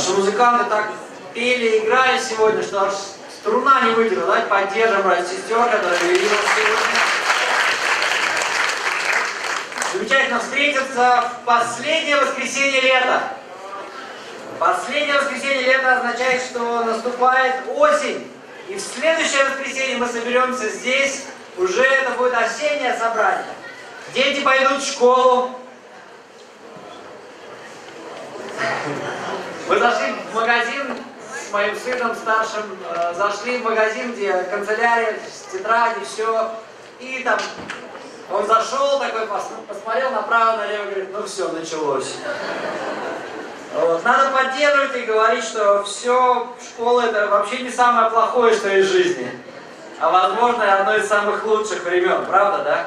Наши музыканты так пели и играли сегодня, что аж струна не выдержала. Давайте поддержим братьев и сестер, которые вели нас сегодня. Замечательно встретиться в последнее воскресенье лета. Последнее воскресенье лета означает, что наступает осень. И в следующее воскресенье мы соберемся здесь. Уже это будет осеннее собрание. Дети пойдут в школу. Мы зашли в магазин с моим сыном старшим. Зашли в магазин, где канцелярия, тетради, все. И там он зашел такой, посмотрел направо-налево, говорит, ну все, началось. Вот. Надо поддерживать и говорить, что все, школа это вообще не самое плохое, что есть в жизни. А возможно, одно из самых лучших времен, правда, да?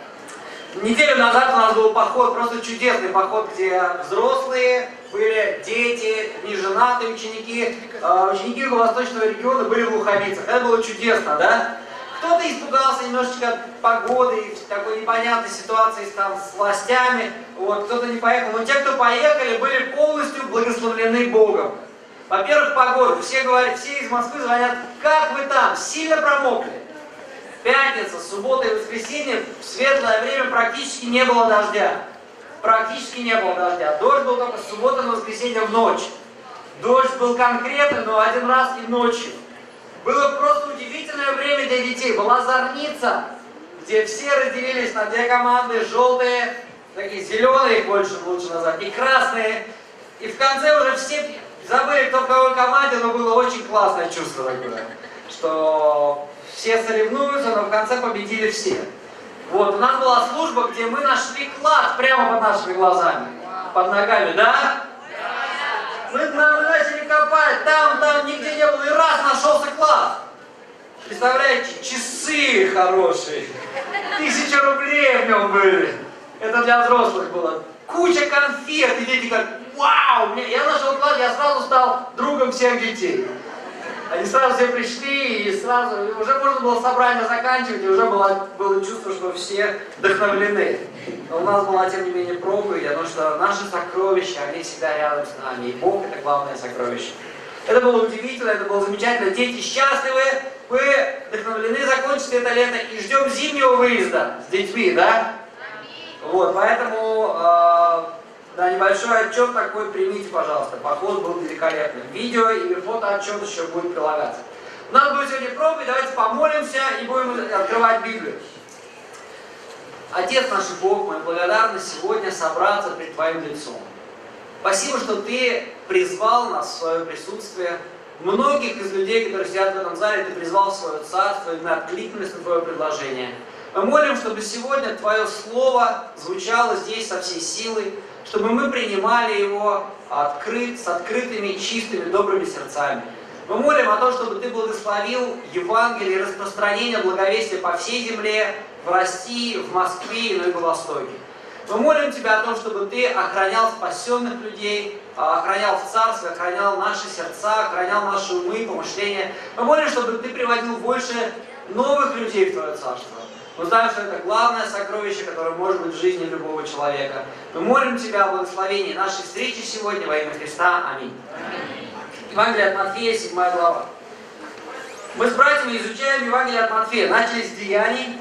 Неделю назад у нас был поход, просто чудесный поход, где взрослые были, дети, неженатые ученики. Ученики Юго-Восточного региона были в Луховицах. Это было чудесно, да? Кто-то испугался немножечко от погоды и такой непонятной ситуации там, с властями, вот, кто-то не поехал. Но те, кто поехали, были полностью благословлены Богом. Во-первых, погода. Все говорят, все из Москвы звонят, как вы там, сильно промокли? Пятница, суббота и воскресенье, в светлое время практически не было дождя. Практически не было дождя. Дождь был только с субботы на воскресенье в ночь. Дождь был конкретный, но один раз и ночью. Было просто удивительное время для детей. Была зорница, где все разделились на две команды. Желтые, такие зеленые, их больше лучше назвать, и красные. И в конце уже все забыли, кто в какой команде, но было очень классное чувство такое, что все соревнуются, но в конце победили все. Вот, у нас была служба, где мы нашли клад прямо под нашими глазами, под ногами, да? Мы начали копать, там нигде не было, и раз нашелся клад. Представляете, часы хорошие, 1000 рублей в нем были. Это для взрослых было. Куча конфет, и дети как, вау! Я нашел клад, я сразу стал другом всех детей. Они сразу все пришли, и сразу, уже можно было собрание заканчивать, и уже было чувство, что все вдохновлены. Но у нас была, тем не менее, проповедь о том, что наши сокровища, они всегда рядом с нами, и Бог — это главное сокровище. Это было удивительно, это было замечательно. Дети счастливы, мы вдохновлены закончить это лето и ждем зимнего выезда с детьми, да? Вот, поэтому, да, небольшой отчет такой примите, пожалуйста. Поход был великолепным. Видео и фотоотчет еще будет прилагаться. У нас будет сегодня проповедь, давайте помолимся и будем открывать Библию. Отец наш Бог, мы благодарны сегодня собраться пред Твоим лицом. Спасибо, что Ты призвал нас в свое присутствие. Многих из людей, которые сидят в этом зале, Ты призвал в свое царство, и мы откликнулись на Твое предложение. Мы молим, чтобы сегодня Твое Слово звучало здесь со всей силой, чтобы мы принимали его с открытыми, чистыми, добрыми сердцами. Мы молим о том, чтобы Ты благословил Евангелие и распространение благовестия по всей земле, в России, в Москве, но и во Востоке. Мы молим Тебя о том, чтобы Ты охранял спасенных людей, охранял в Царстве, охранял наши сердца, охранял наши умы и помышления. Мы молим, чтобы Ты приводил больше новых людей в Твое Царство. Мы знаем, что это главное сокровище, которое может быть в жизни любого человека. Мы молим Тебя о благословении нашей встречи сегодня во имя Христа. Аминь. Евангелие от Матфея, 7 глава. Мы с братьями изучаем Евангелие от Матфея. Начали с Деяний.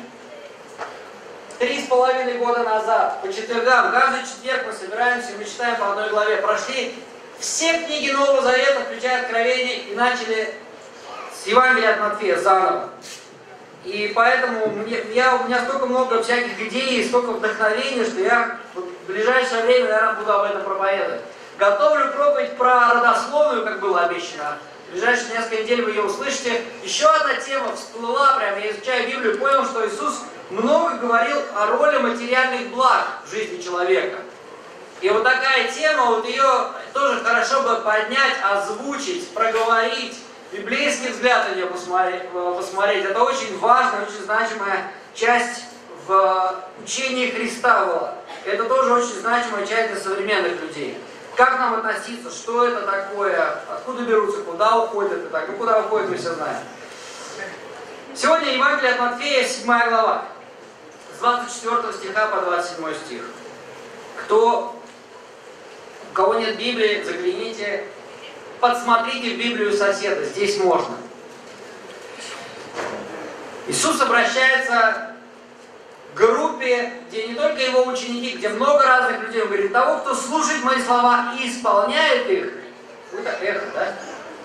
3,5 года назад, по четвергам, каждый четверг мы собираемся, мы читаем по одной главе. Прошли все книги Нового Завета, включая Откровение, и начали с Евангелия от Матфея заново. И поэтому у меня столько много всяких идей, столько вдохновения, что я в ближайшее время, наверное, буду об этом проповедовать. Готовлю проповедь про родословную, как было обещано. В ближайшие несколько недель вы ее услышите. Еще одна тема всплыла, прямо я изучаю Библию, понял, что Иисус много говорил о роли материальных благ в жизни человека. И вот такая тема, вот ее тоже хорошо бы поднять, озвучить, проговорить, библейский взгляд на нее посмотреть. Это очень важная, очень значимая часть в учении Христа была. Это тоже очень значимая часть для современных людей. Как нам относиться, что это такое, откуда берутся, куда уходят и так. Ну куда уходят, мы все знаем. Сегодня Евангелие от Матфея, 7 глава. С 24 стиха по 27 стих. У кого нет Библии, загляните. подсмотрите в Библию соседа, здесь можно. Иисус обращается к группе, где не только его ученики, где много разных людей. Он говорит, того, кто слушает мои слова и исполняет их. Вот это эхо, да?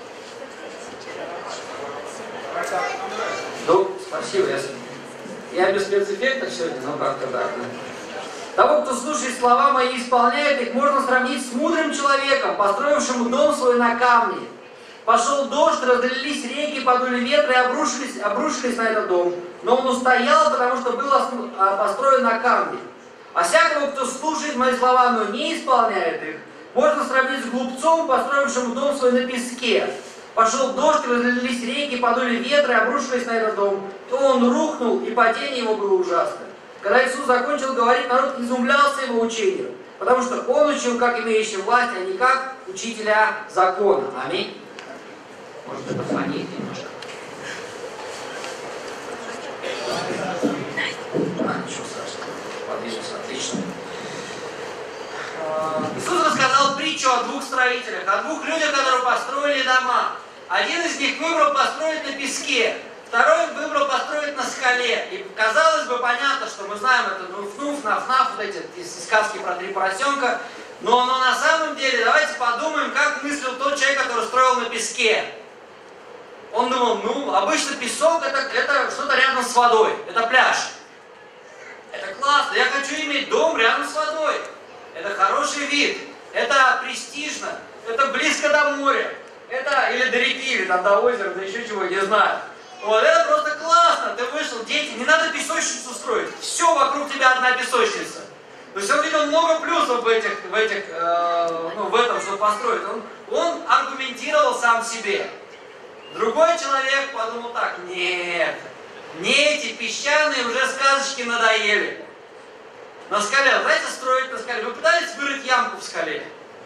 Ну, спасибо, я без спецэффектов сегодня, но как-то так. Того, кто слушает слова мои и исполняет их, можно сравнить с мудрым человеком, построившим дом свой на камне. Пошел дождь, разлились реки, подули ветры и обрушились на этот дом. Но он устоял, потому что был построен на камне. А всякого, кто слушает мои слова, но не исполняет их, можно сравнить с глупцом, построившим дом свой на песке. Пошел дождь, разлились реки, подули ветры и обрушились на этот дом. То он рухнул, и падение его было ужасное. Когда Иисус закончил говорить, народ изумлялся его учению, потому что он учил как имеющий власть, а не как учителя закона. Аминь. Может, это фонит немножко. Ничего страшного. Подвижется, отлично. Иисус рассказал притчу о двух строителях, о двух людях, которые построили дома. Один из них выбрал построить на песке, второй выбрал построить на скале. И казалось бы, понятно, что мы знаем это нуф-нуф, наф-наф, вот эти из сказки про 3 поросенка. Но на самом деле, давайте подумаем, как мыслил тот человек, который строил на песке. Он думал, ну, обычно песок это что-то рядом с водой, это пляж. Это классно, я хочу иметь дом рядом с водой. Это хороший вид, это престижно, это близко до моря. Это или до реки, или там до озера, да еще чего, не знаю. Вот, это просто классно, ты вышел, дети, не надо песочницу строить, все вокруг тебя одна песочница. То есть он видел много плюсов в этом, что построить. Он аргументировал сам себе. Другой человек подумал так, нет, мне эти песчаные уже сказочки надоели. На скале, знаете, строить на скале, вы пытались вырыть ямку в скале?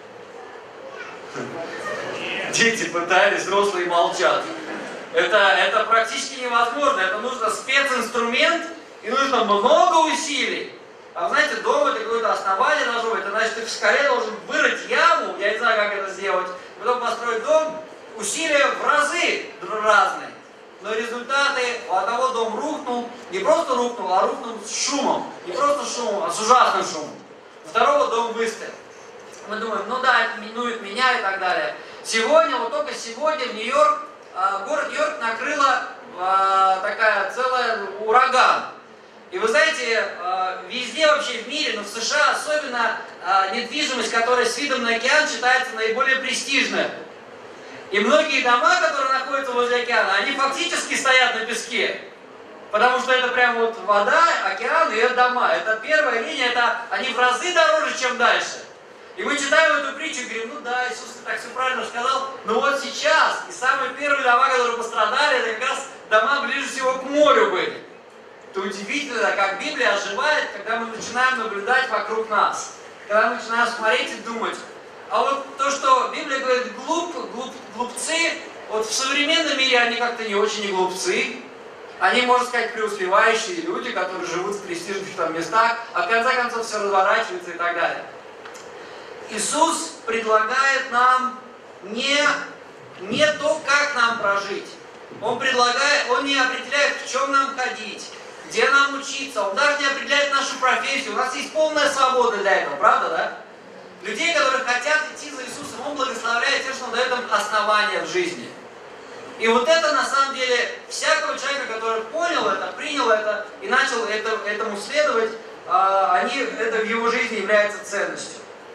Дети пытались, взрослые молчат. Это практически невозможно. Это нужно специнструмент и нужно много усилий. А знаете, дом это какое-то основание должно быть. Это значит, ты в скале должен вырыть яму, я не знаю, как это сделать, потом построить дом, усилия в разы разные. Но результаты, у одного дом рухнул, не просто рухнул, а рухнул с шумом. Не просто шумом, а с ужасным шумом. У второго дом выстоял. Мы думаем, ну да, это минует меня и так далее. Сегодня, вот только сегодня в Нью-Йорк, город Нью-Йорк накрыла такая целая ураган. И вы знаете, везде вообще в мире, но в США особенно недвижимость, которая с видом на океан считается наиболее престижной. И многие дома, которые находятся возле океана, они фактически стоят на песке. Потому что это прям вот вода, океан и это дома. Это первая линия, они в разы дороже, чем дальше. И мы читаем эту притчу и говорим, ну да, Иисус так все правильно сказал, но вот сейчас, и самые первые дома, которые пострадали, это как раз дома ближе всего к морю были. Это удивительно, как Библия оживает, когда мы начинаем наблюдать вокруг нас. Когда мы начинаем смотреть и думать. А вот то, что Библия говорит глупцы, вот в современном мире они как-то не очень и глупцы. Они, можно сказать, преуспевающие люди, которые живут в престижных там местах, а в конце концов все разворачивается и так далее. Иисус предлагает нам не то, как нам прожить. Он не определяет, в чем нам ходить, где нам учиться. Он даже не определяет нашу профессию. У нас есть полная свобода для этого, правда, да? Людей, которые хотят идти за Иисусом, Он благословляет тем, что Он дает им основания в жизни. И вот это, на самом деле, всякого человека, который понял это, принял это и начал этому следовать, это в его жизни является ценностью.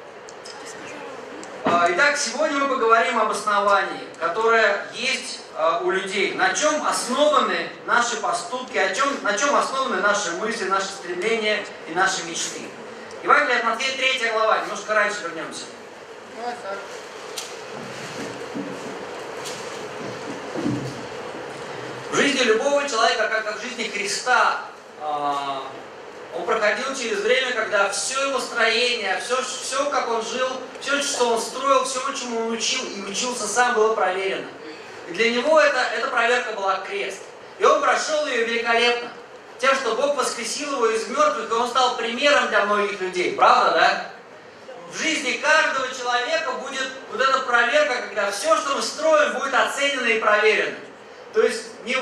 Итак, сегодня мы поговорим об основании, которое есть у людей. На чем основаны наши поступки, на чем основаны наши мысли, наши стремления и наши мечты. Евангелие от Матфея, 3 глава, немножко раньше вернемся. В жизни любого человека, как в жизни Христа, он проходил через время, когда все его строение, все, как он жил, все, что он строил, все, чему он учил и учился сам, было проверено. И для него эта проверка была крест. И он прошел ее великолепно. Тем, что Бог воскресил его из мертвых, и он стал примером для многих людей. Правда, да? в жизни каждого человека будет вот эта проверка, когда все, что мы строим, будет оценено и проверено. То есть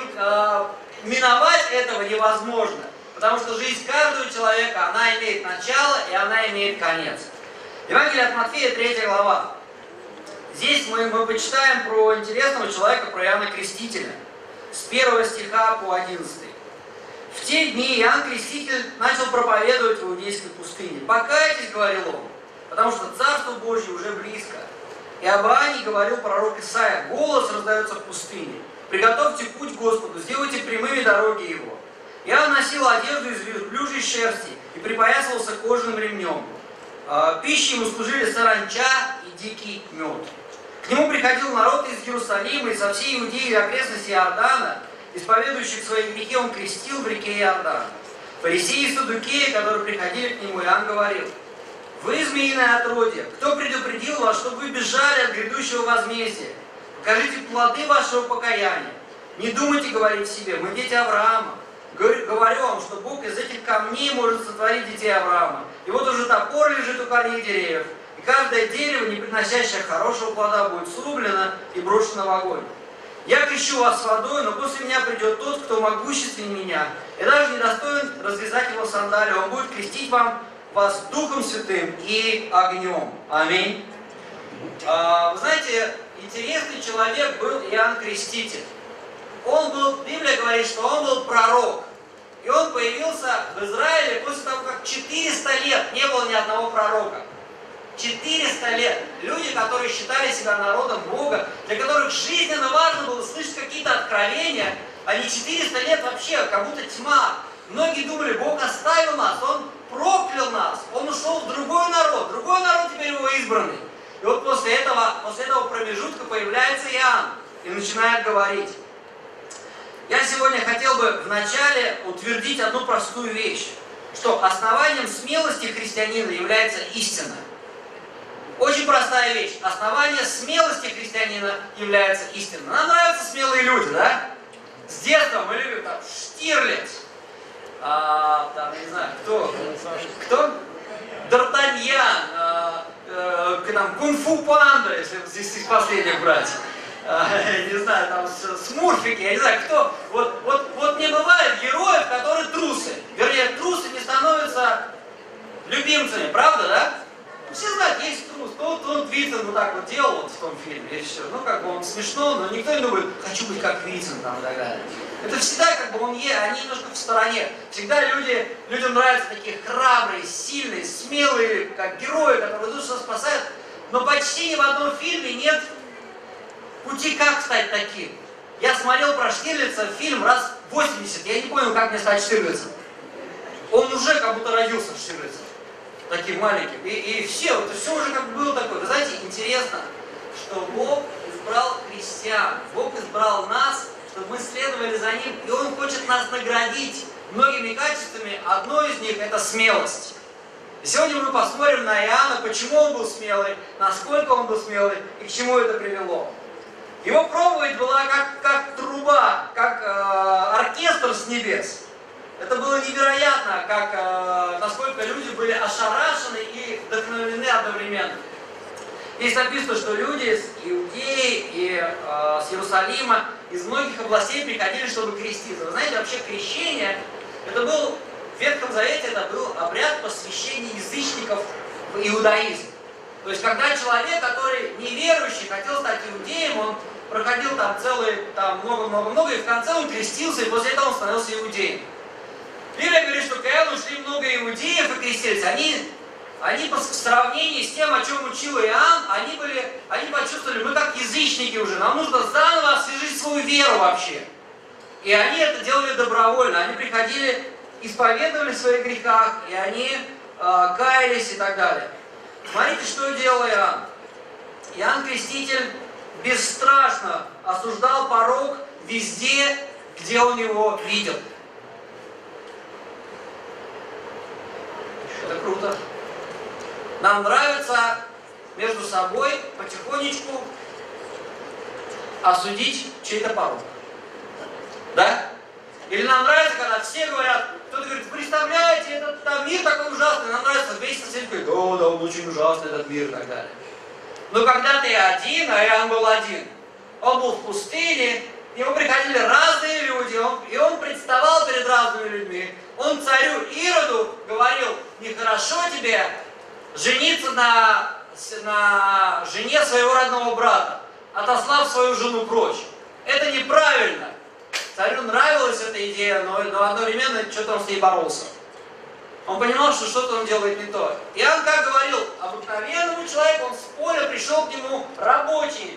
миновать этого невозможно, потому что жизнь каждого человека, она имеет начало и она имеет конец. Евангелие от Матфея, 3 глава. Здесь мы почитаем про интересного человека, про Иоанна Крестителя, с 1 стиха по 11. В те дни Иоанн Креститель начал проповедовать в Иудейской пустыне. «Покайтесь, — говорил он, — потому что Царство Божье уже близко. И об Иоанне говорил пророк Исаия: голос раздается в пустыне. Приготовьте путь Господу, сделайте прямыми дороги Его. Иоанн носил одежду из верблюжьей шерсти и припоясывался кожаным ремнем. Пищей ему служили саранча и дикий мед. К нему приходил народ из Иерусалима и со всей Иудеи и окрестности Иордана. Исповедующих свои грехи он крестил в реке Иордан. Фарисеи и саддукеи, которые приходили к нему, Иоанн говорил: вы змеиное отродье, кто предупредил вас, чтобы вы бежали от грядущего возмездия? Покажите плоды вашего покаяния. Не думайте говорить себе: мы дети Авраама. Говорю вам, что Бог из этих камней может сотворить детей Авраама. И вот уже топор лежит у корней деревьев, и каждое дерево, не приносящее хорошего плода, будет срублено и брошено в огонь. Я крещу вас водой, но после меня придет тот, кто могущественнее меня. Я даже не достоин развязать его сандалию. Он будет крестить вас Духом Святым и огнем. Аминь. Вы знаете, интересный человек был Иоанн Креститель. Библия говорит, что он был пророк. И он появился в Израиле после того, как 400 лет не было ни одного пророка. 400 лет. Люди, которые считали себя народом Бога, для которых жизненно важно было слышать какие-то откровения, они 400 лет вообще, как будто тьма. Многие думали: Бог оставил нас, Он проклял нас, Он ушел в другой народ теперь его избранный. И вот после этого промежутка появляется Иоанн и начинает говорить. Я сегодня хотел бы вначале утвердить одну простую вещь, что основанием смелости христианина является истина. Очень простая вещь. Основание смелости христианина является истина. Нам нравятся смелые люди, да? С детства мы любим там Штирлиц, не знаю, кто? Д'Артаньян, Кунг-фу Панда, если здесь из последних брать. Не знаю, там смурфики, я не знаю, кто. Вот не бывает героев, которые трусы. Вернее, трусы не становятся любимцами, правда, да? Все знают, есть трус. Он Вицин вот так вот делал вот в том фильме, и все. Ну, как бы он смешно, но никто не думает: хочу быть как Вицин, там, и так далее. Это всегда как бы они немножко в стороне. Всегда людям нравятся такие храбрые, сильные, смелые, как герои, которые идут, что спасают. Но почти ни в одном фильме нет пути, как стать таким. Я смотрел про Штирлица фильм раз 80, я не понял, как мне стать Штирлицем. Он уже как будто родился Штирлицем, таким маленьким. И все уже как бы было такое. Вы знаете, интересно, что Бог избрал христиан, Бог избрал нас, чтобы мы следовали за Ним, и Он хочет нас наградить многими качествами. Одно из них — это смелость. И сегодня мы посмотрим на Иоанна, почему он был смелый, насколько он был смелый и к чему это привело. Его проповедь была как труба, как оркестр с небес. Это было невероятно, насколько люди были ошарашены и вдохновлены одновременно. Здесь написано, что люди из Иудеи и с Иерусалима, из многих областей приходили, чтобы креститься. Вы знаете, вообще крещение, это был в Ветхом Завете, это был обряд посвящения язычников в иудаизм. То есть, когда человек, который неверующий, хотел стать иудеем, он проходил много-много-много, и в конце он крестился, и после этого он становился иудеем. Библия говорит, что к Иоанну шли много иудеев и крестились. Они в сравнении с тем, о чем учил Иоанн, они почувствовали: мы как язычники уже, нам нужно заново освежить свою веру вообще. И они это делали добровольно. Они приходили, исповедовали в своих грехах, и они каялись и так далее. Смотрите, что делал Иоанн. Иоанн Креститель бесстрашно осуждал порок везде, где он его видел. Это круто. Нам нравится между собой потихонечку осудить чей-то порок. Да? Или нам нравится, когда все говорят, кто-то говорит: представляете, этот мир такой ужасный, нам нравится весь сосед говорит: да, очень ужасный этот мир и так далее. Но когда ты один, а Иоанн был один, он был в пустыне, к нему приходили разные люди, и он представал перед разными людьми. Он царю Ироду говорил: нехорошо тебе жениться на жене своего родного брата, отослав свою жену прочь. Это неправильно. Царю нравилась эта идея, но одновременно что-то он с ней боролся. Он понимал, что что-то он делает не то. Иоанн, как говорил обыкновенному человеку, он с поля пришел к нему рабочий,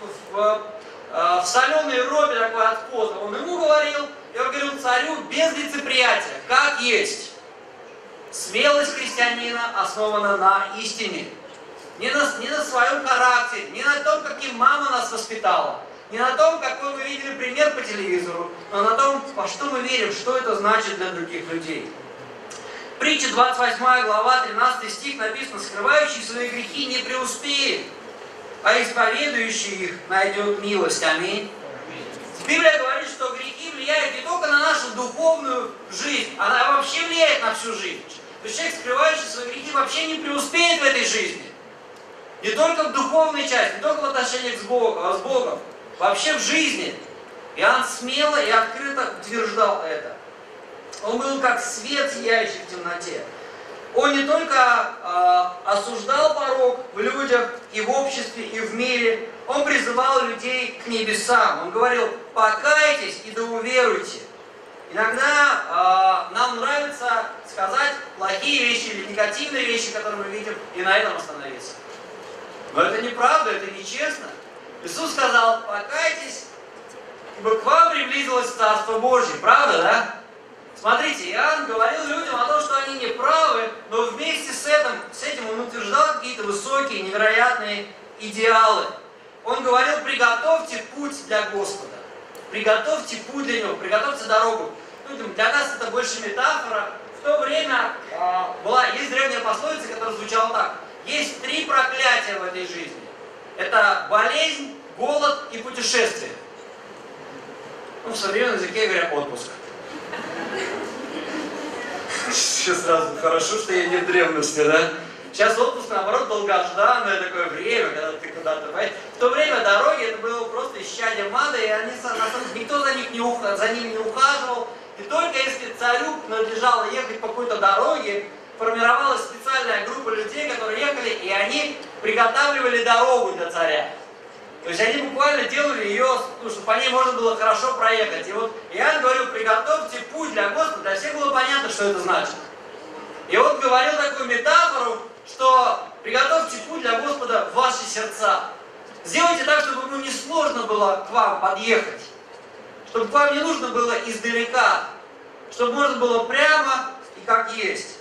в соленой робе такой от пота. Он ему говорил, и он говорил царю без лицеприятия, как есть. Смелость христианина основана на истине. Не на своем характере, не на том, каким мама нас воспитала, не на том, какой мы видели пример по телевизору, но на том, во что мы верим, что это значит для других людей. Притча 28 глава, 13 стих написано: «Скрывающий свои грехи не преуспеет, а исповедующий их найдет милость». Аминь. Библия говорит, что грехи влияют не только на нашу духовную жизнь, она вообще влияет на всю жизнь. То есть человек, скрывающий свои грехи, вообще не преуспеет в этой жизни. Не только в духовной части, не только в отношениях с Богом, вообще в жизни. Иоанн смело и открыто утверждал это. Он был как свет, сияющий в темноте. Он не только осуждал порок в людях и в обществе, и в мире, он призывал людей к небесам. Он говорил: покайтесь и да уверуйте. Иногда нам нравится сказать плохие вещи или негативные вещи, которые мы видим, и на этом остановиться. Но это неправда, это нечестно. Иисус сказал: покайтесь, ибо к вам приблизилось Царство Божье. Правда, да? Смотрите, Иоанн говорил людям о том, что они не правы, но вместе с этим он утверждал какие-то высокие, невероятные идеалы. Он говорил: приготовьте путь для Господа, приготовьте путь для Него, приготовьте дорогу. Для нас это больше метафора. В то время есть древняя пословица, которая звучала так: есть 3 проклятия в этой жизни. Это болезнь, голод и путешествие. В современном языке говорят отпуск. Сейчас сразу хорошо, что я не в древности, да? Сейчас отпуск, наоборот, долгожданное такое время, когда ты куда-то поедешь. В то время дороги, это было просто исчадие ада, и они, никто за ними не ухаживал. И только если царю надлежало ехать по какой-то дороге, формировалась специальная группа людей, которые ехали, и они приготавливали дорогу для царя. То есть они буквально делали ее, чтобы по ней можно было хорошо проехать. И вот Иоанн говорил: приготовьте путь для Господа. Для всех было понятно, что это значит. И он говорил такую метафору, что приготовьте путь для Господа в ваши сердца. Сделайте так, чтобы ему не сложно было к вам подъехать. Чтобы к вам не нужно было издалека. Чтобы можно было прямо и как есть.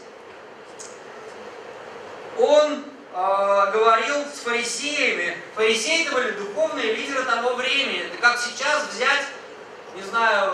Он говорил с фарисеями. Фарисеи это были духовные лидеры того времени. Это как сейчас взять, не знаю,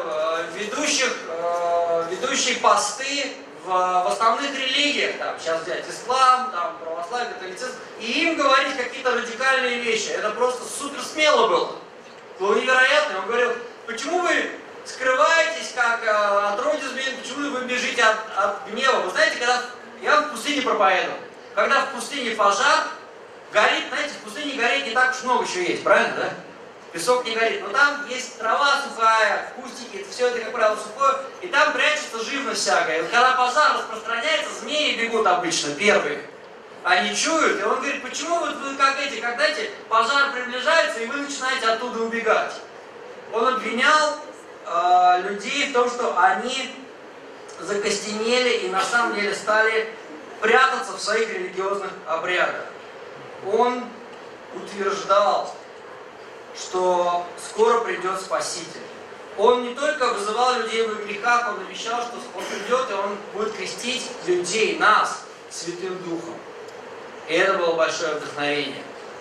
ведущие посты в основных религиях. Там, сейчас взять ислам, там, православие, католицизм, и им говорить какие-то радикальные вещи. Это просто супер смело было. Было невероятно. Он говорил: почему вы скрываетесь, как отродье змеи, почему вы бежите от гнева? Вы знаете, когда я в пустыне проповедовал, когда в пустыне пожар, горит, знаете, в пустыне гореть не так уж много еще есть, правильно, да? Песок не горит, но там есть трава сухая, кустики, все это, как правило, сухое, и там прячется живность всякая. И вот когда пожар распространяется, змеи бегут обычно первые. Они чуют, и он говорит: почему вы как эти, когда пожар приближается, и вы начинаете оттуда убегать? Он обвинял людей в том, что они закостенели и на самом деле стали прятаться в своих религиозных обрядах. Он утверждал, что скоро придет Спаситель. Он не только вызывал людей в их грехах, он обещал, что он придет и он будет крестить людей, нас, Святым Духом. И это было большое вдохновение.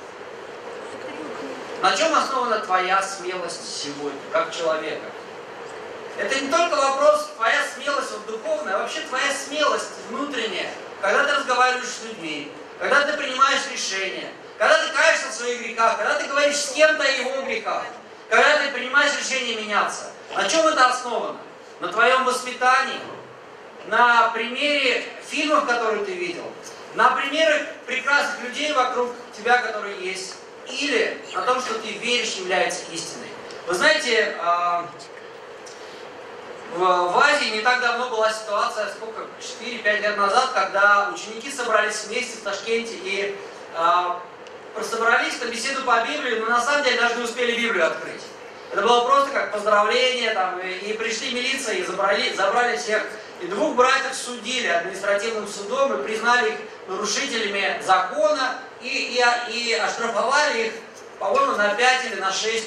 На чем основана твоя смелость сегодня, как человека? Это не только вопрос, твоя смелость духовная, а вообще твоя смелость внутренняя, когда ты разговариваешь с людьми, когда ты принимаешь решения, когда ты каешься в своих грехах, когда ты говоришь с кем-то о его грехах, когда ты принимаешь решение меняться. На чем это основано? На твоем воспитании, на примере фильмов, которые ты видел, на примерах прекрасных людей вокруг тебя, которые есть, или на том, что ты веришь, является истиной. Вы знаете, в Азии не так давно была ситуация, сколько, 4-5 лет назад, когда ученики собрались вместе в Ташкенте и собрались на беседу по Библии, но на самом деле даже не успели Библию открыть. Это было просто как поздравление, там, и пришли милиция и забрали всех. И двух братьев судили административным судом и признали их нарушителями закона и оштрафовали их, по-моему, на 5 или на 6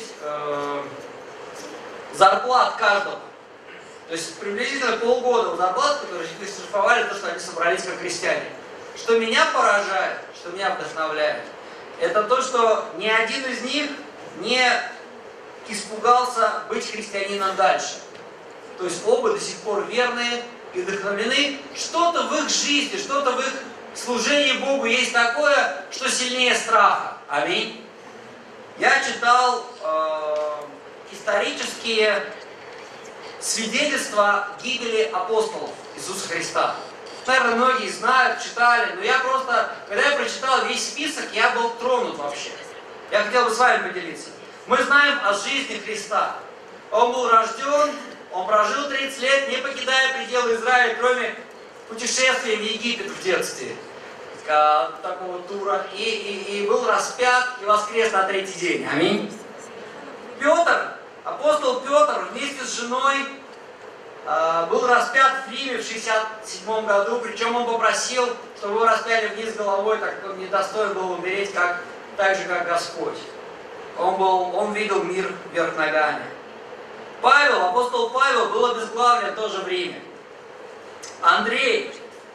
зарплат каждого. То есть приблизительно полгода зарплат, которые их оштрафовали, то, что они собрались как христиане. Что меня поражает, что меня вдохновляет, это то, что ни один из них не испугался быть христианином дальше. То есть оба до сих пор верные и вдохновлены. Что-то в их жизни, что-то в их служении Богу есть такое, что сильнее страха. Аминь. Я читал исторические свидетельства гибели апостолов Иисуса Христа. Наверное, многие знают, читали, но я просто, когда я прочитал весь список, я был тронут вообще. Я хотел бы с вами поделиться. Мы знаем о жизни Христа. Он был рожден, он прожил 30 лет, не покидая пределы Израиля, кроме путешествия в Египет в детстве, такого тура, и был распят и воскрес на 3-й день. Аминь. Петр, апостол Петр вместе с женой был распят в Риме в 67 году, причем он попросил, чтобы его распяли вниз головой, так как он недостоин был умереть так же, как Господь. Он видел мир вверх ногами. Павел, апостол Павел, был обезглавлен тоже в Риме. Андрей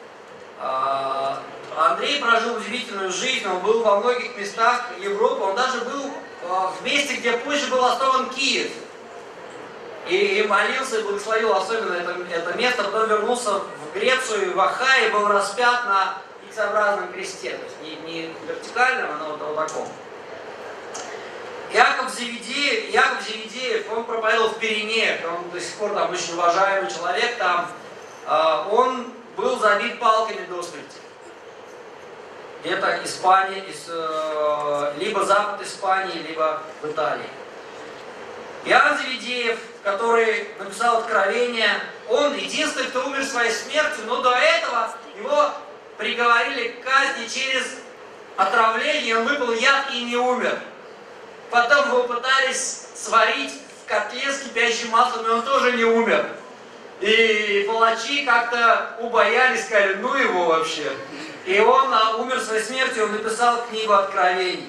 прожил удивительную жизнь, он был во многих местах Европы, он даже был в месте, где позже был основан Киев. И молился, и благословил особенно это место, потом вернулся в Грецию, в Ахае, и был распят на X-образном кресте, то есть не вертикальном, а вот таком. Яков Зеведеев, он проповедовал в Пиренеях, он до сих пор там очень уважаемый человек, там, он был забит палками до смерти. Это Испания, либо запад Испании, либо в Италии. Иоанн Зеведеев, который написал Откровение, он единственный, кто умер своей смертью, но до этого его приговорили к казни через отравление, он выпил яд и не умер. Потом его пытались сварить в котле с кипящим маслом, и он тоже не умер. И палачи как-то убоялись, сказали, ну его вообще. И он умер своей смертью, он написал книгу Откровений.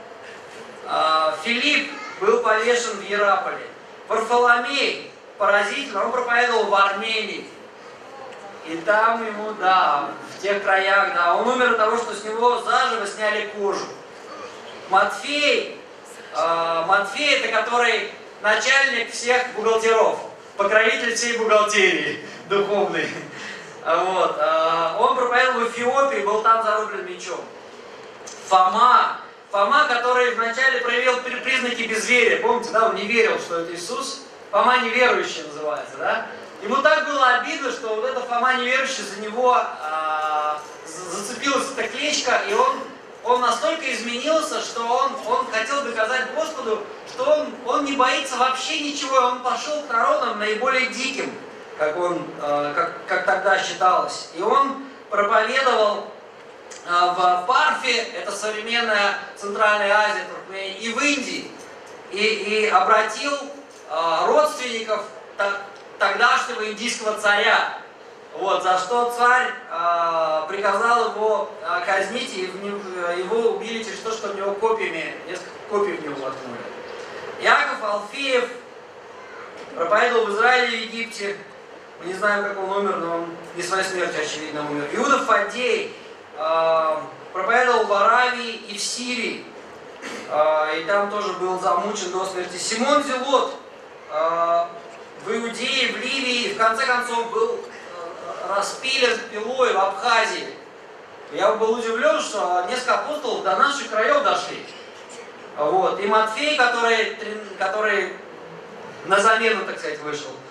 Филипп был повешен в Иераполе. Варфоломей, поразительно, он проповедовал в Армении. И там ему, да, в тех краях, да, он умер от того, что с него заживо сняли кожу. Матфей, это который начальник всех бухгалтеров, покровитель всей бухгалтерии духовной. Вот. Он проповедовал в Эфиопии, был там зарублен мечом. Фома, который вначале проявил признаки безверия. Помните, да, он не верил, что это Иисус. Фома неверующий называется, да? Ему так было обидно, что вот эта Фома неверующий за него зацепилась эта кличка, и он настолько изменился, что он хотел доказать Господу, что он не боится вообще ничего, и он пошел к народам наиболее диким, как тогда считалось. И он проповедовал в Парфе, это современная Центральная Азия, и в Индии, и обратил родственников тогдашнего индийского царя, вот, за что царь приказал его казнить, и его убили через то, что в него несколько копий в него воткнули. Яков Алфеев проповедовал в Израиле и Египте. Мы не знаем, как он умер, но он не своей смертью, очевидно, умер. Иуда Фаддей проповедовал в Аравии и в Сирии. И там тоже был замучен до смерти. Симон Зелот в Иудее, в Ливии, и в конце концов был распилен пилой в Абхазии. Я был удивлен, что несколько апостолов до наших краев дошли. Вот. И Матфей, который на замену, так сказать, вышел.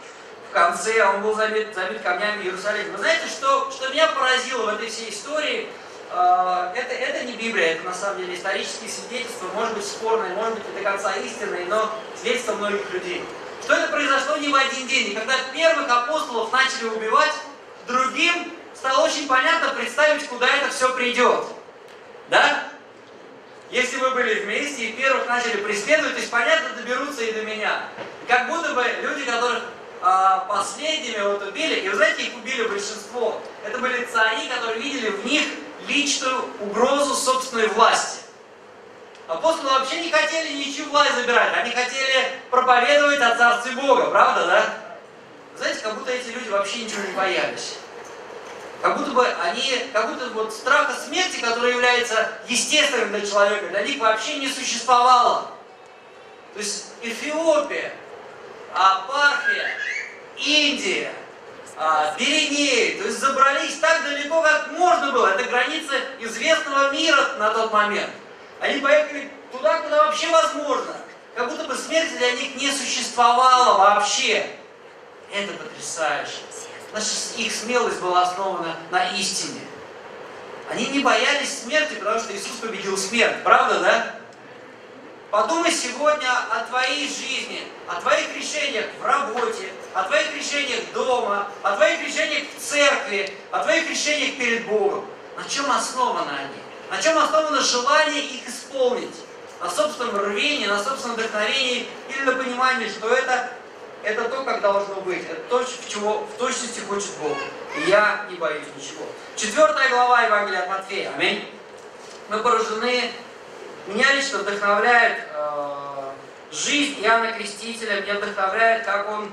в конце, он был забит камнями в Иерусалиме. Вы знаете, что меня поразило в этой всей истории? Это не Библия, это на самом деле исторические свидетельства, может быть спорные, может быть не до конца истинные, но свидетельства многих людей. Что это произошло не в один день. И когда первых апостолов начали убивать, другим стало очень понятно представить, куда это все придет. Да? Если мы были вместе и первых начали преследовать, то есть понятно, доберутся и до меня. Как будто бы люди, которых последними вот убили, и вы знаете, их убили большинство. Это были цари, которые видели в них личную угрозу собственной власти. Апостолы вообще не хотели ничью власть забирать, они хотели проповедовать о Царстве Бога, правда, да? Знаете, как будто эти люди вообще ничего не боялись. Как будто вот страха смерти, который является естественным для человека, для них вообще не существовало. То есть Эфиопия, Парфия, Индия, Пиренеи, то есть забрались так далеко, как можно было. Это границы известного мира на тот момент. Они поехали туда, куда вообще возможно. Как будто бы смерть для них не существовала вообще. Это потрясающе. Значит, их смелость была основана на истине. Они не боялись смерти, потому что Иисус победил смерть. Правда, да? Подумай сегодня о твоей жизни, о твоих решениях в работе, о твоих решениях дома, о твоих решениях в церкви, о твоих решениях перед Богом. На чем основаны они? На чем основано желание их исполнить? На собственном рвении, на собственном вдохновении или на понимании, что это то, как должно быть. Это то, чего в точности хочет Бог. И я не боюсь ничего. 4 глава Евангелия от Матфея. Аминь. Мы поражены. Меня лично вдохновляет жизнь Иоанна Крестителя. Меня вдохновляет, как он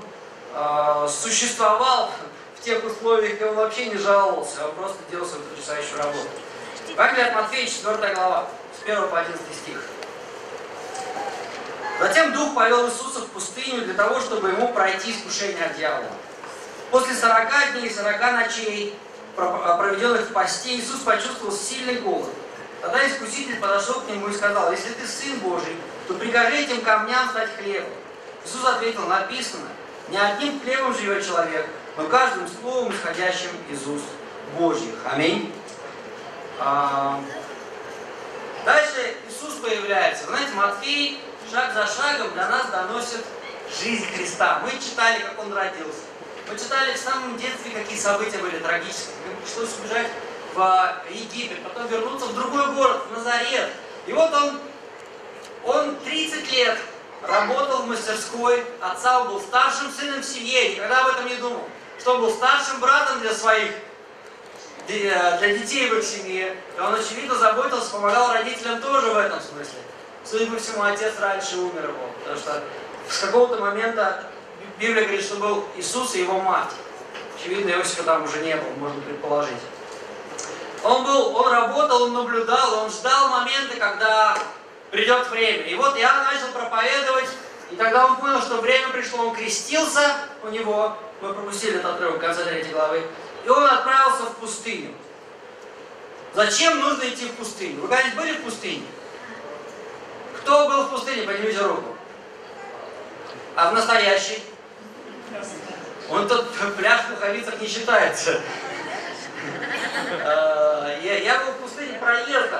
существовал в тех условиях, и он вообще не жаловался. Он просто делал свою потрясающую работу. Евангелие от Матфея, 4 глава, с 1 по 11 стих. Затем Дух повел Иисуса в пустыню для того, чтобы ему пройти искушение от дьявола. После 40 дней и 40 ночей, проведенных в посте, Иисус почувствовал сильный голод. Тогда Искуситель подошел к нему и сказал: «Если ты Сын Божий, то прикажи этим камням стать хлебом». Иисус ответил: «Написано, не одним хлебом живет человек, но каждым словом, исходящим из уст Божьих». Аминь. Дальше Иисус появляется. Вы знаете, Матфей шаг за шагом для нас доносит жизнь Христа. Мы читали, как Он родился. Мы читали в самом детстве, какие события были трагические. Ему пришлось убежать в Египет, потом вернуться в другой город, в Назарет. И вот он 30 лет работал в мастерской отца, он был старшим сыном в семье, никогда об этом не думал. Что он был старшим братом для детей в их семье. И он, очевидно, заботился, помогал родителям тоже в этом смысле. Судя по всему, отец раньше умер его, потому что с какого-то момента Библия говорит, что был Иисус и его мать. Очевидно, Иосифа там уже не было, можно предположить. Он работал, он наблюдал, он ждал момента, когда придет время. И вот Иоанн начал проповедовать, и когда он понял, что время пришло, он крестился у него, мы пропустили этот отрывок в конце 3 главы, и он отправился в пустыню. Зачем нужно идти в пустыню? Вы когда-нибудь были в пустыне? Кто был в пустыне? Поднимите руку. А в настоящей? Он тут пляж в Пуховицах не считается. Я был в пустыне проездом.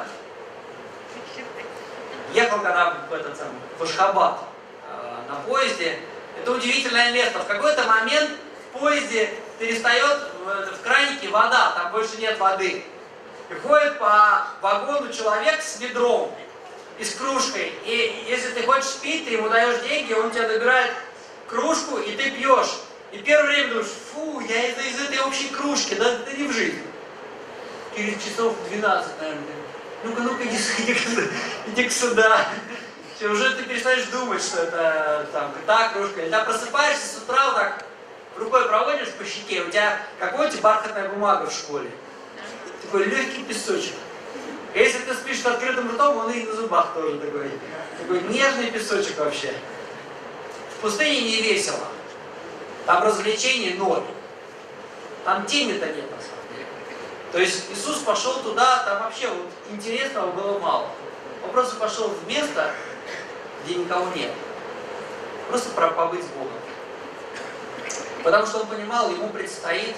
Ехал когда в Ашхабад на поезде. Это удивительное место. В какой-то момент в поезде перестает в кранике вода, там больше нет воды. И ходит по вагону человек с ведром и с кружкой. И если ты хочешь пить, ты ему даешь деньги, он тебе набирает кружку, и ты пьешь. И первое время думаешь: фу, я из этой общей кружки, да не в жизнь. Через часов 12, наверное, ну-ка, иди сюда. Все, уже ты перестаешь думать, что это там та кружка. Или ты просыпаешься с утра, вот так рукой проводишь по щеке, у тебя какая-то бархатная бумага в школе. Такой легкий песочек. И если ты спишь с открытым ртом, он и на зубах тоже такой нежный песочек вообще. В пустыне не весело. Там развлечений ноль. Там темы-то нет, на самом деле. То есть Иисус пошел туда, там вообще вот интересного было мало. Он просто пошел в место, где никого нет. Просто побыть с Богом. Потому что он понимал, ему предстоит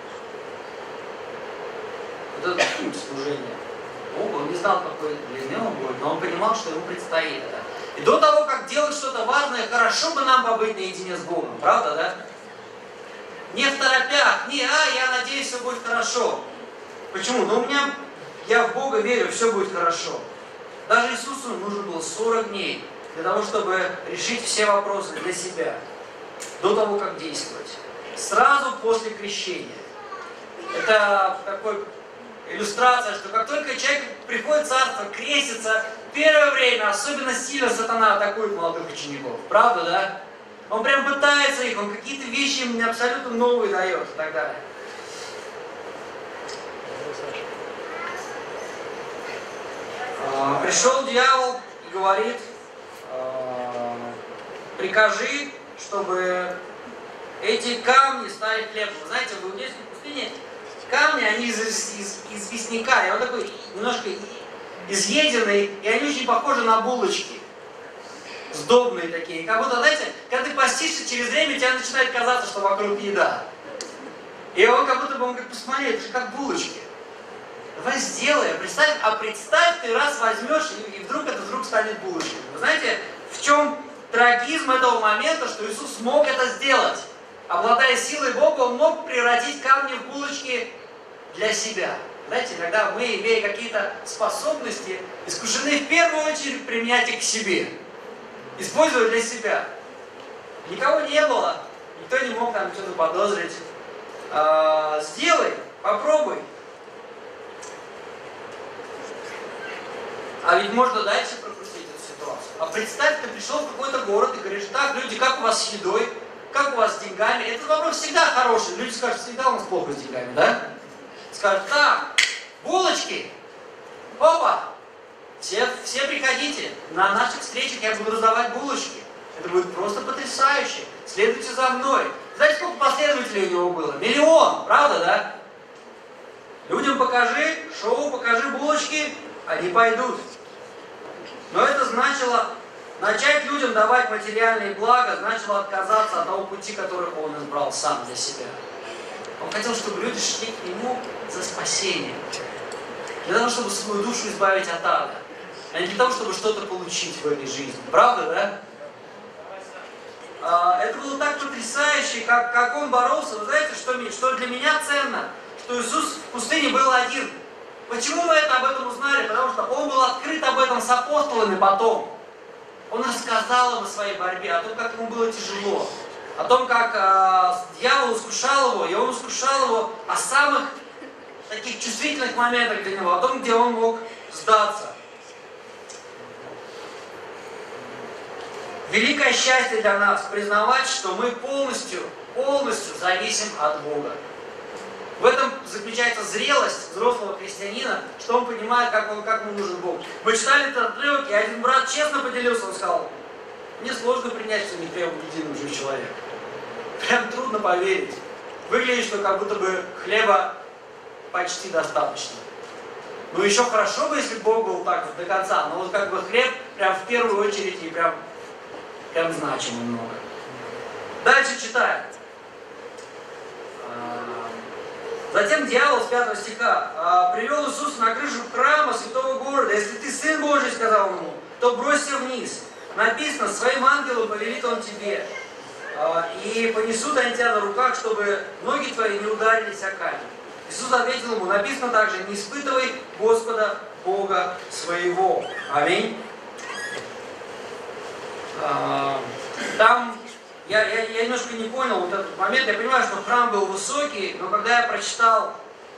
вот этот путь служения Богу. Он не знал, какой длины он будет, но он понимал, что ему предстоит это. И до того, как делать что-то важное, хорошо бы нам побыть наедине с Богом. Правда, да? Не в торопях, я надеюсь, все будет хорошо. Почему? Ну, я в Бога верю, все будет хорошо. Даже Иисусу нужно было 40 дней для того, чтобы решить все вопросы для себя, до того, как действовать. Сразу после крещения. Это такой иллюстрация, что как только человек приходит в царство, крестится, первое время особенно сильно сатана атакует молодых учеников. Правда, да? Он прям пытается их, он какие-то вещи им абсолютно новые дает и так далее. Пришел дьявол и говорит, прикажи, чтобы эти камни стали хлебом. Вы знаете, в иудейской пустыне камни, они из известняка, и он такой немножко изъеденный, и они очень похожи на булочки. Сдобные такие. Как будто, знаете, когда ты постишься, через время тебе начинает казаться, что вокруг еда. И он как будто бы, он говорит, посмотри, это же как булочки. Давай сделаем. Представь, ты раз возьмешь, и вдруг это станет булочкой. Вы знаете, в чем трагизм этого момента, что Иисус мог это сделать? Обладая силой Бога, Он мог превратить камни в булочки для себя. Знаете, иногда мы, имея какие-то способности, искушены в первую очередь применять их к себе. Использовать для себя. Никого не было, никто не мог там что-то подозрить. Сделай, попробуй. А ведь можно дальше пропустить эту ситуацию. А представь, ты пришел в какой-то город и говоришь, так, люди, как у вас с едой, как у вас с деньгами? Этот вопрос всегда хороший. Люди скажут, всегда у нас плохо с деньгами, да? Скажут, так, булочки, опа, все приходите, на наших встречах я буду раздавать булочки. Это будет просто потрясающе. Следуйте за мной. Знаете, сколько последователей у него было? 1 000 000, правда, да? Людям покажи, шоу, покажи булочки, они пойдут. Но это значило начать людям давать материальные блага, значило отказаться от того пути, который он избрал сам для себя. Он хотел, чтобы люди шли к нему за спасением. Для того, чтобы свою душу избавить от ада. А не для того, чтобы что-то получить в этой жизни. Правда, да? Это было так потрясающе, как он боролся. Вы знаете, что для меня ценно? Что Иисус в пустыне был один. Почему мы об этом узнали? Потому что он был открыт об этом с апостолами потом. Он рассказал им о своей борьбе, о том, как ему было тяжело. О том, как дьявол искушал его, и он искушал его о самых таких чувствительных моментах для него, о том, где он мог сдаться. Великое счастье для нас признавать, что мы полностью зависим от Бога. В этом заключается зрелость взрослого христианина, что он понимает, как ему нужен Бог. Мы читали этот отрывок, и один брат честно поделился, он сказал, мне сложно принять, что не прям единым жив человек. Прям трудно поверить. Выглядит, что как будто бы хлеба почти достаточно. Ну еще хорошо бы, если Бог был так вот до конца, но вот как бы хлеб прям в первую очередь и прям значимо много. Дальше читаем. Затем дьявол с 5 стиха привел Иисуса на крышу храма святого города. Если ты Сын Божий, сказал он ему, то бросься вниз. Написано, своим ангелом повелит он тебе. И понесут они тебя на руках, чтобы ноги твои не ударились о камень. Иисус ответил ему, написано также, не испытывай Господа Бога своего. Аминь. Там я немножко не понял вот этот момент. Я понимаю, что храм был высокий, но когда я прочитал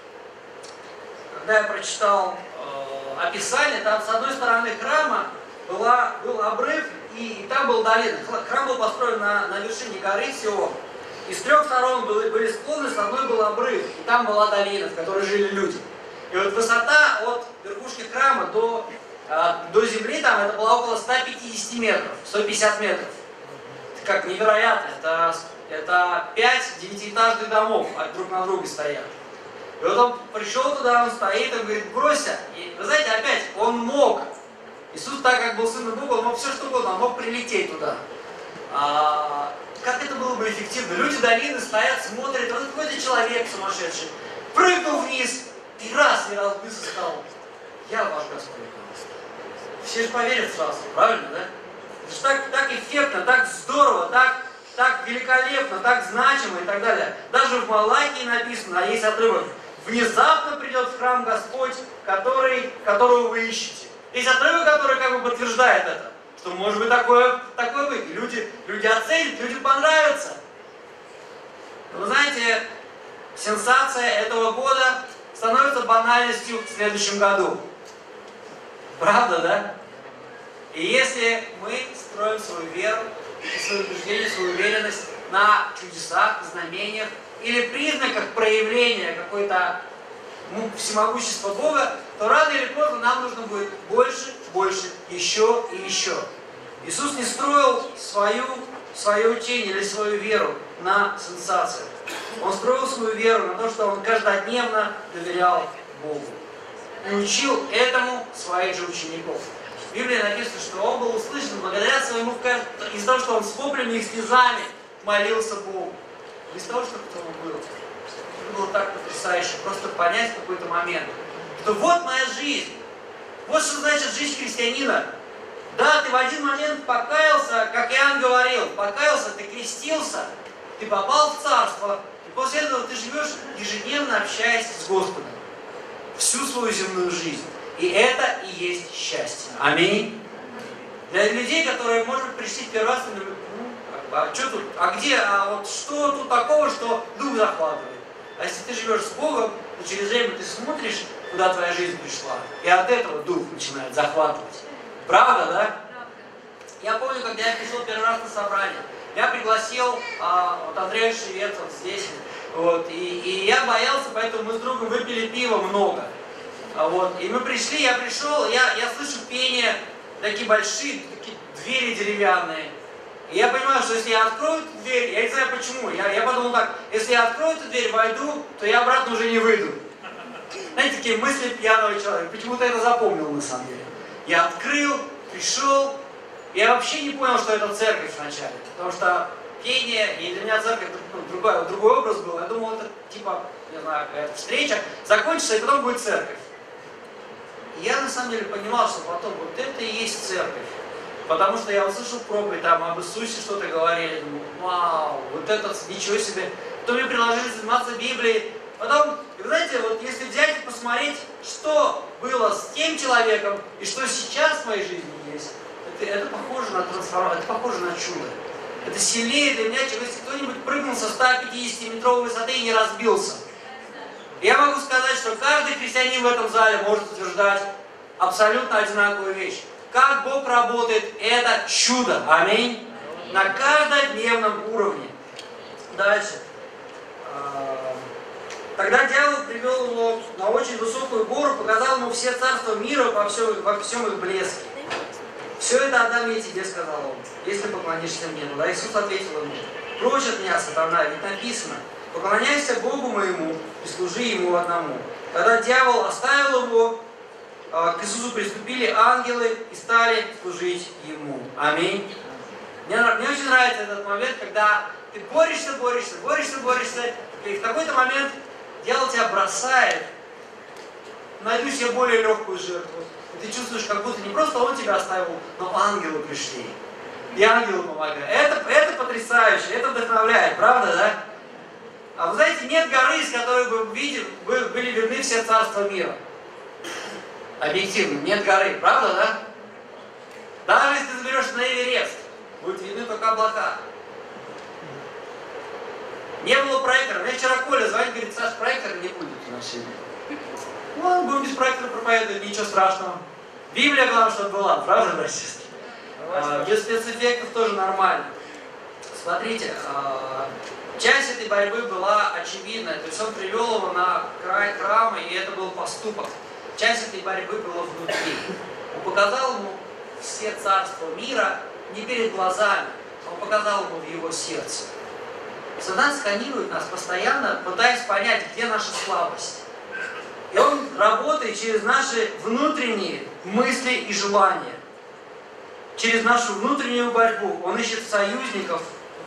описание, там с одной стороны храма был обрыв, и там был долина. Храм был построен на вершине горы Сион. И с 3 сторон были склоны, с одной был обрыв, и там была долина, в которой жили люди. И вот высота от верхушки храма до земли, там это было около 150 метров, 150 метров. Это как невероятно, это 5 9-этажных домов друг на друге стоят. И вот он пришел туда, он стоит, он говорит, бросься. И вы знаете, опять, он мог. Иисус, так как был Сыном Бога, он мог все что угодно, он мог прилететь туда. как это было бы эффективно? Люди долины стоят, смотрят, вот какой-то человек сумасшедший, прыгнул вниз, и раз разбился, сказал: я ваш Господь. Все же поверят сразу, правильно, да? Это же так эффектно, так здорово, так великолепно, так значимо и так далее. Даже в Малахии написано, а есть отрывок: внезапно придет в храм Господь, которого вы ищете. Есть отрывок, который как бы подтверждает это, что может быть такое быть. Люди оценят, людям понравится. Но вы знаете, сенсация этого года становится банальностью в следующем году. Правда, да? И если мы строим свою веру, свое убеждение, свою уверенность на чудесах, знамениях или признаках проявления какой-то всемогущества Бога, то рано или поздно нам нужно будет больше, еще и еще. Иисус не строил свое учение или свою веру на сенсациях. Он строил свою веру на то, что он каждодневно доверял Богу. И учил этому своих же учеников. В Библии написано, что он был услышан благодаря своему, из-за того, что он с воплями и слезами молился Богу. Из того, что кто он был. Это было так потрясающе, просто понять в какой-то момент, что вот моя жизнь. Вот что значит жизнь христианина. Да, ты в один момент покаялся, как Иоанн говорил, покаялся, ты крестился, ты попал в царство, и после этого ты живешь, ежедневно общаясь с Господом. Всю свою земную жизнь. И это и есть счастье. Аминь. Для людей, которые, может быть, пришли первый раз, и думают: а что тут, вот что тут такого, что дух захватывает? А если ты живешь с Богом, то через время ты смотришь, куда твоя жизнь пришла, и от этого дух начинает захватывать. Правда, да? Я помню, когда я пришел первый раз на собрание, я пригласил Андрея Шевецова здесь, и я боялся, поэтому мы с другом выпили пива много. И мы пришли, я слышу пение, такие большие, такие двери деревянные. И я понимаю, что если я открою эту дверь, я не знаю почему, я подумал так: если я открою эту дверь, войду, то я обратно уже не выйду. Знаете, такие мысли пьяного человека. Почему-то это запомнил на самом деле. Я открыл, пришел, я вообще не понял, что это церковь вначале. Потому что пение, и для меня церковь другой образ был. Я думал, это типа, не знаю, какая-то встреча, закончится, и потом будет церковь. И я на самом деле понимал, что потом вот это и есть церковь. Потому что я услышал проповедь, там об Иисусе что-то говорили, думаю: вау, вот это ничего себе. Потом мне предложили заниматься Библией. Потом, вы знаете, вот если взять и посмотреть, что было с тем человеком и что сейчас в моей жизни есть, это похоже на трансформацию, это похоже на чудо. Это сильнее для меня, чем если кто-нибудь прыгнул со 150-метровой высоты и не разбился. Я могу сказать, что каждый христианин в этом зале может утверждать абсолютно одинаковую вещь. Как Бог работает, это чудо. Аминь. На каждодневном уровне. Дальше. Тогда дьявол привел его на очень высокую гору, показал ему все царства мира во всем их блеске. Все это отдам я тебе, сказал он, если поклонишься мне. Да, Иисус ответил ему: прочь от меня, сатана, ведь написано: поклоняйся Богу моему и служи Ему одному. Когда дьявол оставил его, к Иисусу приступили ангелы и стали служить Ему. Аминь. Мне очень нравится этот момент, когда ты борешься, и в какой-то момент дьявол тебя бросает: найду себе более легкую жертву. И ты чувствуешь, как будто не просто он тебя оставил, но ангелы пришли. И ангелы помогают. Это потрясающе, это вдохновляет, правда, да? А вы знаете, нет горы, с которой бы были видны все царства мира. Объективно, нет горы, правда, да? Даже если ты заберешься на Эверест, будут видны только облака. Не было проектора. Мне вчера Коля звонит, говорит: Саш, проектора не будет у нас сегодня. Ну, будем без проектора проповедовать, ничего страшного. Библия, главное, чтобы была, правда, братья и сестры? Без спецэффектов тоже нормально. Смотрите, часть этой борьбы была очевидная. То есть он привел его на край храма, и это был поступок. Часть этой борьбы была внутри. Он показал ему все царства мира не перед глазами, он показал ему в его сердце. Сатана сканирует нас постоянно, пытаясь понять, где наша слабость. И он работает через наши внутренние мысли и желания. Через нашу внутреннюю борьбу. Он ищет союзников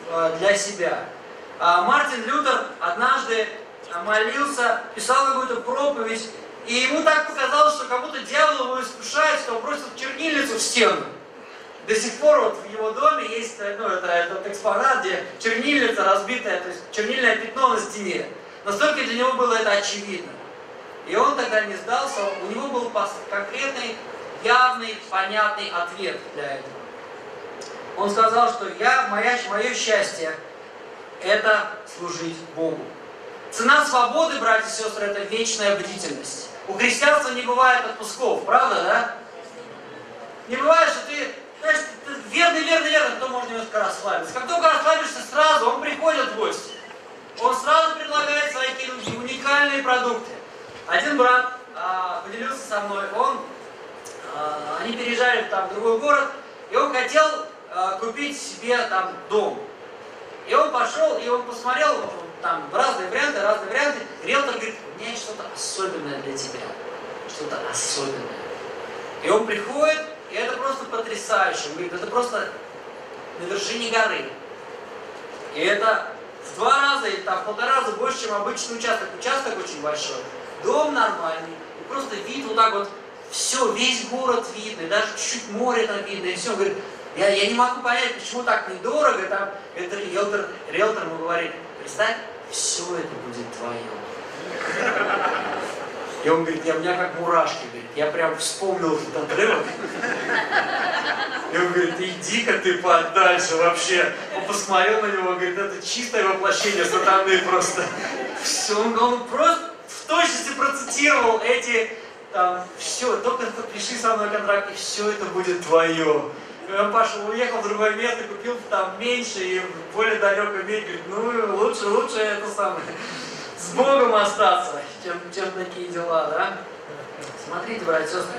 для себя. Мартин Лютер однажды молился, писал какую-то проповедь, и ему так показалось, что как будто дьявол его искушает, что он бросил чернильницу в стену. До сих пор вот в его доме есть этот экспонат, где чернильница разбитая, то есть чернильное пятно на стене. Настолько для него было это очевидно. И он тогда не сдался, у него был конкретный, явный, понятный ответ для этого. Он сказал, что мое счастье – это служить Богу. Цена свободы, братья и сестры, это вечная бдительность. У христианства не бывает отпусков, правда, да? Не бывает, что ты, знаешь, верно, то можно немножко расслабиться. Как только расслабишься сразу, он приходит в гости. Он сразу предлагает свои какие-то уникальные продукты. Один брат поделился со мной, они переезжали в другой город, и он хотел купить себе там дом. И он пошел, и он посмотрел там разные варианты. Риэлтор говорит, у меня есть что-то особенное для тебя. Что-то особенное. И он приходит, и это просто потрясающе. Он говорит, это просто на вершине горы. И это в 2 раза или там в 1,5 раза больше, чем обычный участок. Участок очень большой. Дом нормальный. И просто вид вот так вот, все, весь город видно, и даже чуть-чуть море там видно. И все, он говорит, я не могу понять, почему так недорого. Там, это риэлтор ему говорит, представь, все это будет твое. И он говорит, у меня как мурашки, говорит, я прям вспомнил этот отрывок. И он говорит, иди-ка ты подальше вообще. Он посмотрел на него, говорит, это чистое воплощение сатаны просто. Все, он просто в точности процитировал эти, все, только подпиши со мной контракт, и все это будет твое. И он пошел, уехал в другое место, купил там меньше и в более далекое место. Говорит, ну лучше это самое, с Богом остаться, чем такие дела, да? Смотрите, братья и сестры,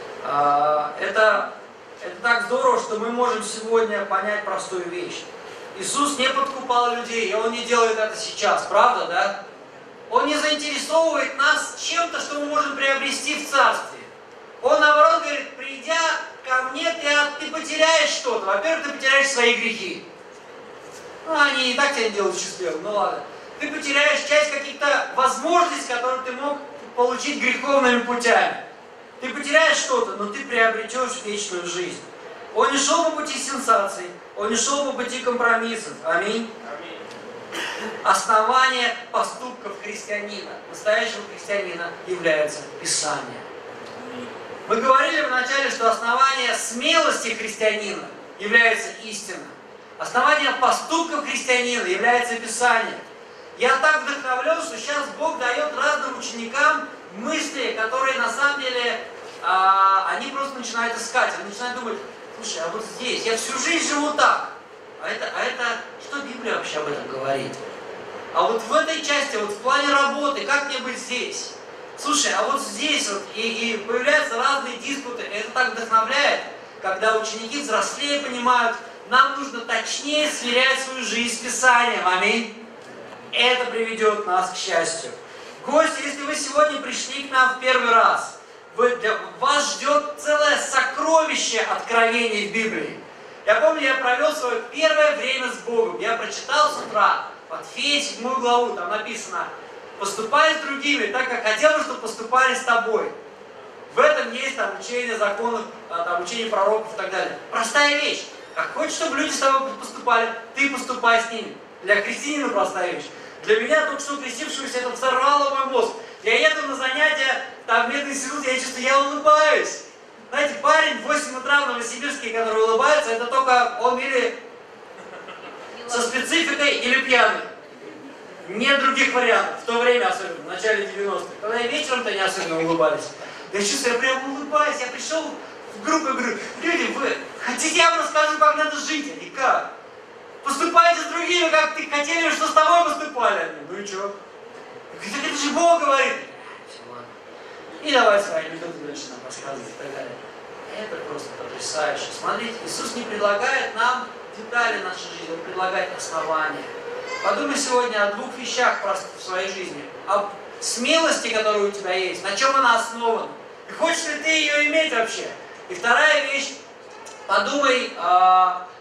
это так здорово, что мы можем сегодня понять простую вещь. Иисус не подкупал людей, и Он не делает это сейчас, правда, да? Он не заинтересовывает нас чем-то, что мы можем приобрести в Царстве. Он, наоборот, говорит, придя ко мне, ты потеряешь что-то. Во-первых, ты потеряешь свои грехи. Они и так тебя не делают счастливым, ну ладно. Ты потеряешь часть каких-то возможностей, которые ты мог получить греховными путями. Ты потеряешь что-то, но ты приобретешь вечную жизнь. Он не шел по пути сенсаций, он не шел по пути компромиссов. Аминь. Основание поступков христианина, настоящего христианина, является Писание. Мы говорили вначале, что основание смелости христианина является истина. Основание поступков христианина является Писание. Я так вдохновлен, что сейчас Бог дает разным ученикам мысли, которые на самом деле, они просто начинают искать. Они начинают думать, слушай, а вот здесь, я всю жизнь живу так. А это что Библия вообще об этом говорит? А вот в этой части, вот в плане работы, как мне быть здесь? Слушай, а вот здесь вот и появляются разные диспуты. Это так вдохновляет, когда ученики взрослее понимают, нам нужно точнее сверять свою жизнь с Писанием. Аминь. Это приведет нас к счастью. Гости, если вы сегодня пришли к нам в первый раз, вас ждет целое сокровище откровений в Библии. Я помню, я провел свое первое время с Богом. Я прочитал с утра Матфея 7 главу, там написано: поступай с другими так, как хотел бы, чтобы поступали с тобой. В этом есть там учение законов, там учение пророков и так далее. Простая вещь. Как хочешь, чтобы люди с тобой поступали, ты поступай с ними. Для христианина простая вещь. Для меня, только что крестившегося, это взорвало мой мозг. Я еду на занятия, там в медный институт, я чувствую, я улыбаюсь. Знаете, парень в 8 утра в Новосибирске, который улыбается, это только он или со спецификой, или пьяный. Нет других вариантов. В то время особенно, в начале 90-х. Когда и вечером-то не особенно улыбались. Я чувствую, я прям улыбаюсь. Я пришел в группу и говорю, люди, вы хотите, я вам расскажу, как надо жить, а не как? Поступайте с другими, как ты хотели, что с тобой поступали. Ну и что? Так это же Бог говорит. Все, ладно. И давай свои анекдоты дальше нам рассказывать и так далее. Это просто потрясающе. Смотрите, Иисус не предлагает нам детали нашей жизни, Он предлагает основания. Подумай сегодня о 2 вещах просто в своей жизни. Об смелости, которая у тебя есть, на чем она основана. И хочешь ли ты ее иметь вообще? И вторая вещь, подумай,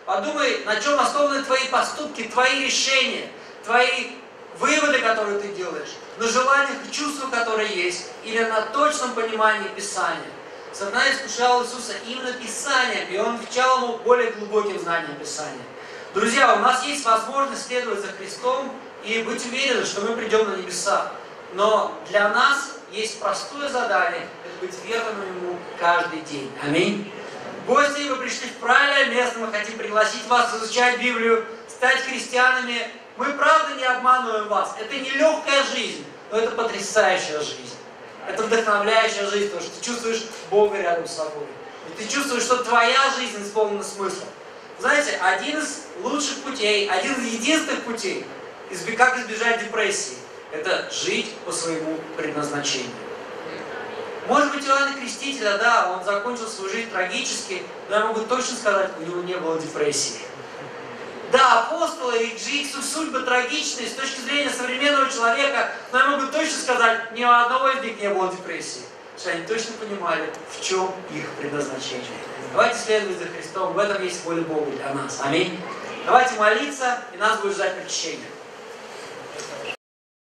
Подумай, на чем основаны твои поступки, твои решения, твои выводы, которые ты делаешь, на желаниях и чувствах, которые есть, или на точном понимании Писания. Сатана искушал Иисуса именно Писанием, и он отвечал ему более глубоким знанием Писания. Друзья, у нас есть возможность следовать за Христом и быть уверены, что мы придем на небеса. Но для нас есть простое задание – это быть верным Ему каждый день. Аминь. Гости, вы пришли в правильное место, мы хотим пригласить вас изучать Библию, стать христианами. Мы правда не обманываем вас. Это не легкая жизнь, но это потрясающая жизнь. Это вдохновляющая жизнь, потому что ты чувствуешь Бога рядом с собой. И ты чувствуешь, что твоя жизнь исполнена смыслом. Знаете, один из лучших путей, один из единственных путей, как избежать депрессии, это жить по своему предназначению. Может быть, Иоанна Крестителя, да, он закончил свою жизнь трагически, но я могу точно сказать, у него не было депрессии. Да, апостолы, их судьбы трагичные с точки зрения современного человека, но я могу точно сказать, ни у одного из них не было депрессии. Потому что они точно понимали, в чем их предназначение. Давайте следовать за Христом, в этом есть воля Бога для нас. Аминь. Давайте молиться, и нас будет ждать причащение.